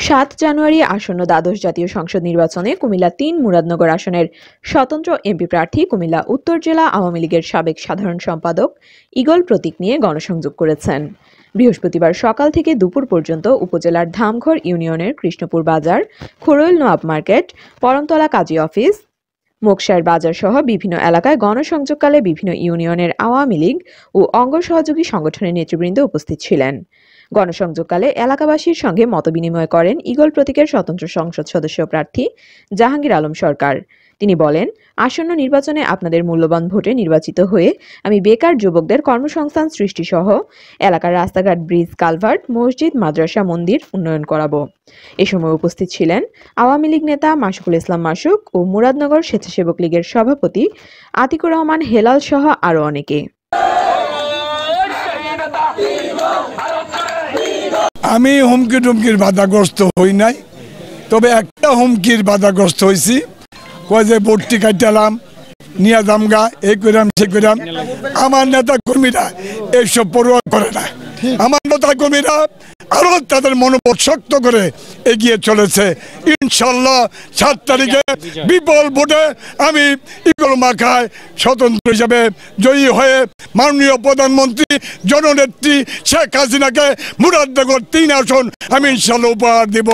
7 জানুয়ারি আসন্ন দ্বাদশ জাতীয় সংসদ নির্বাচনে কুমিল্লা ৩ মুরাদনগর আসনের স্বতন্ত্র এমপি প্রার্থী কুমিল্লা উত্তর জেলা আওয়ামী লীগের সাবেক সাধারণ সম্পাদক ঈগল প্রতীক নিয়ে গণসংযোগ করেছেন। বৃহস্পতিবার সকাল থেকে দুপুর পর্যন্ত উপজেলার ধামঘর ইউনিয়নের কৃষ্ণপুর বাজার, খোরইল নওয়াব মার্কেট, পরমতলা কাজী অফিস, মোকশার বাজার সহ বিভিন্ন এলাকায় গণসংযোগকালে বিভিন্ন ইউনিয়নের আওয়ামী লীগ ও অঙ্গ সহযোগী সংগঠনের নেতৃবৃন্দ উপস্থিত ছিলেন। গণসংযোগকালে এলাকাবাসীর সঙ্গে মতবিনিময় করেন ঈগল প্রতীকের স্বতন্ত্র সংসদ সদস্য প্রার্থী জাহাঙ্গীর আলম সরকার। তিনি বলেন, আসন্ন নির্বাচনে আপনাদের মূল্যবান ভোটে নির্বাচিত হয়ে আমি বেকার যুবকদের কর্মসংস্থান সৃষ্টি সহ এলাকার রাস্তাঘাট, ব্রিজ, কালভার্ট, মসজিদ, মাদ্রাসা, মন্দির উন্নয়ন করাবো। এ সময় উপস্থিত ছিলেন আওয়ামী লীগ নেতা মাসুকুল ইসলাম মাসুক ও মুরাদনগর স্বেচ্ছাসেবক লীগের সভাপতি আতিকুর রহমান হেলাল সহ আরো অনেকে। আমি হুমকি টুমকির বাধাগ্রস্ত হই নাই, তবে একটা হুমকির বাধাগ্রস্ত হয়েছি। কয় যে ভোটটি কাটালাম, নিয়ে দামগা, এই করাম সে করাম। আমার নেতা কর্মীরা এইসব পরোয়া করে না। আমার নেতা কর্মীরা আরো তাদের মনোবল শক্ত করে এগিয়ে চলেছে। ইনশাল্লাহ 7 তারিখে বিপুল ভোটে আমি ঈগল মার্কায় স্বতন্ত্র হিসাবে জয়ী হয়ে মাননীয় প্রধানমন্ত্রী জননেত্রী শেখ হাসিনাকে মুরাদনগর 3 আসন আমি ইনশাল্লাহ উপহার দেব।